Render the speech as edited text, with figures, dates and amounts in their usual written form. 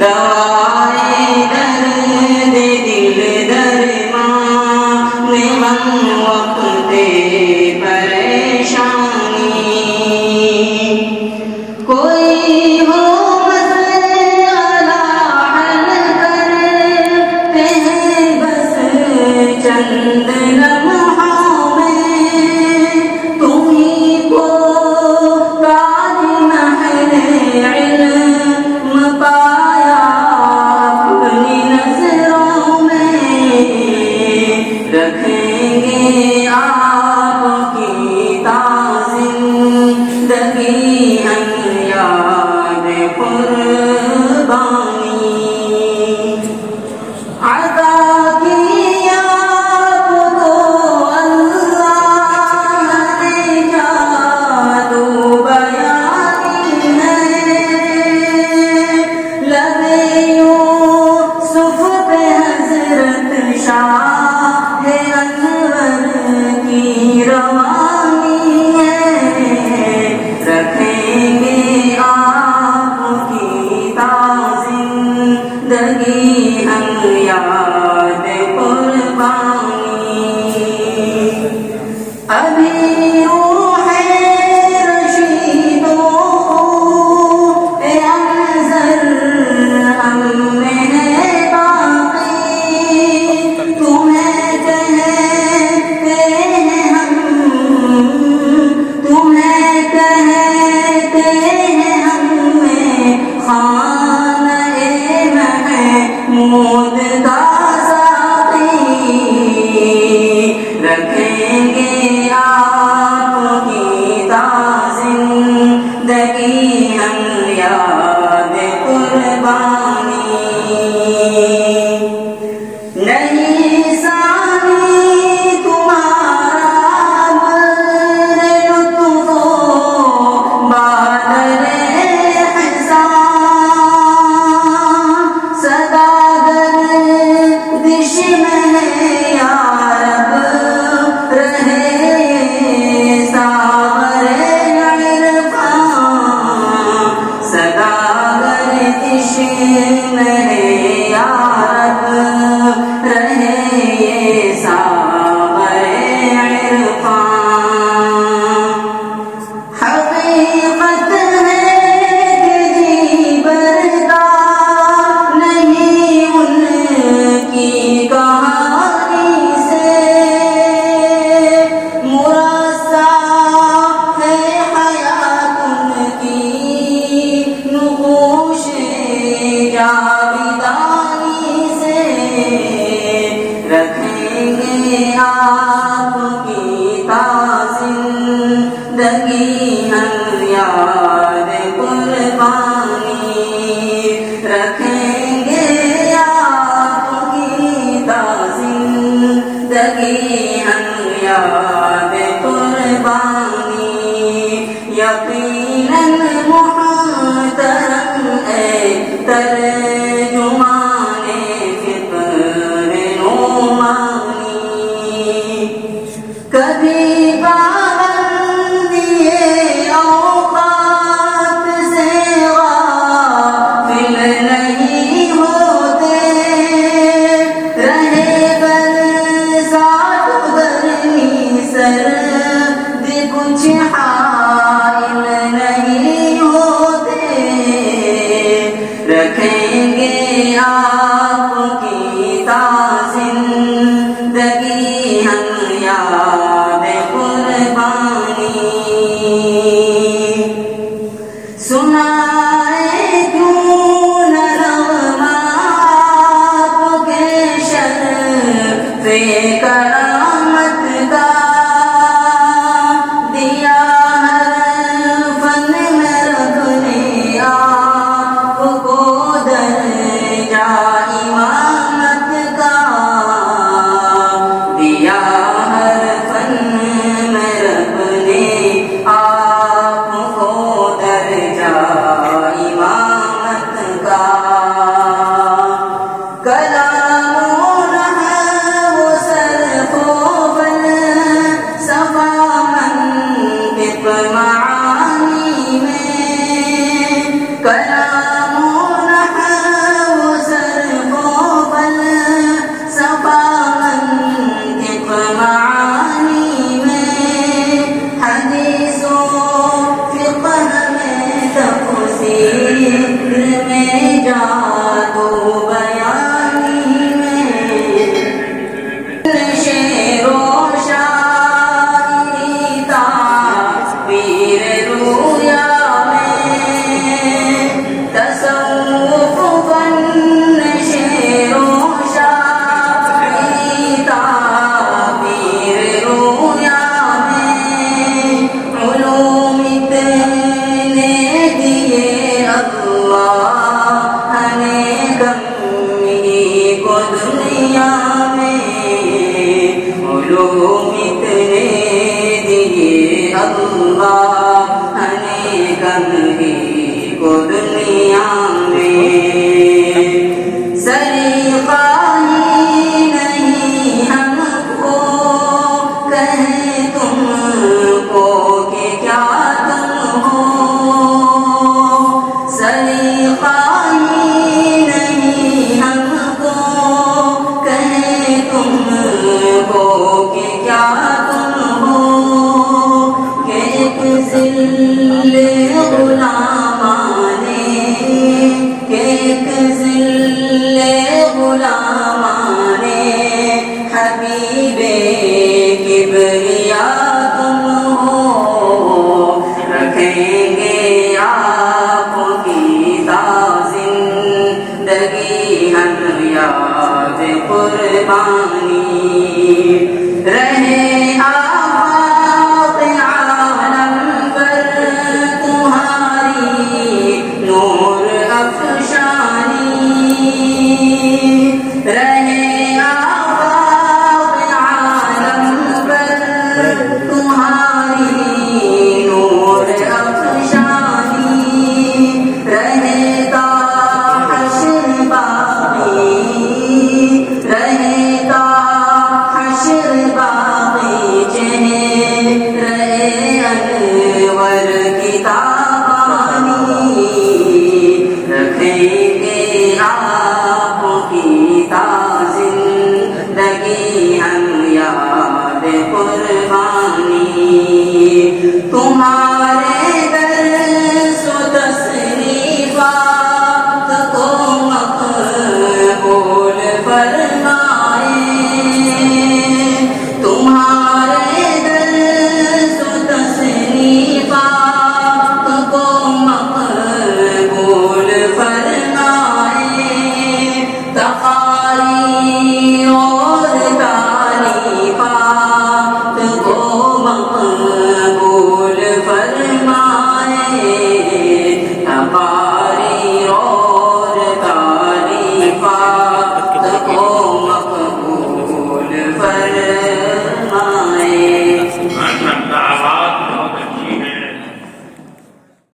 دوائے درد دل درمان غم وقت پریشانی کوئی ہو مسئلہ حل کرتے ہیں بس چند لمحوں میں تمہیں کو تاج محل علم پایا اپنی نظروں میں رکھیں گے آپ کی زندگی ہم یاد قربانی عطا کی آپ کو اللہ نے جادو بیانی ہے لبے یوسف پہ حضرت شاہ انور کی روانی ہے رکھیں گے آپ کی زندگی ہم یاد قربانی ابھی روح رشید و انظر ہم میں ہے باقی تمہیں کہتے ہیں ہم میں خانہ محمود کا ساقی رکھیں گے آپ کی زندگی ہم یاد قربانی نہیں ثانی تمہارا بر لطف و بادر احسان صدا گردش میں یا رب رہے ساغر عرفان صدا گردش میں یا رب رہے ساغر عرفان حقیقت ہے کہ جی بردار نہیں ان کی کہانی سے مرصع ہے حیات ان کی نقوش جاویدانی سے رکھیں گے آپ کی زندگی ہم یاد قربانی رکھیں گے آپ کی زندگی ہم یاد قربانی یقیناً محترم اے ترجمان فکر نعمانی کبھی پابندی اوقات سے غافل نہیں ہوتے رہے برسات گرمی سرد کچھ حائل نہیں ہوتے رکھیں گے آپ کی زندگی ہم یاد قربانی سنائے کیوں نہ نغمہ آپ کے شرف کرامت کا اتنے دیے اللہ نے کبھی کو دنیا میں سلیقہ ہی نہیں ہم کو کہیں تم کو کہ کیا تم ہو سلیقہ ہی نہیں ہم کو کہیں تم کو کہ کیا تم ہو کہ ایک ذل غلامان کہ ایک ذل غلامان حبیب کبریا تم ہو رکھیں گے آپ کی زندگی ہم یاد قربانی رہے آفاق عالم پر تمہاری نور افشانی رہے آفاق عالم پر تمہاری نور افشانی رہتا حشر باقی رہتا حشر باقی چہرے انور کی تابانی رکھیں گے آپ کی زندگی ہم یاد قربانی تمہارے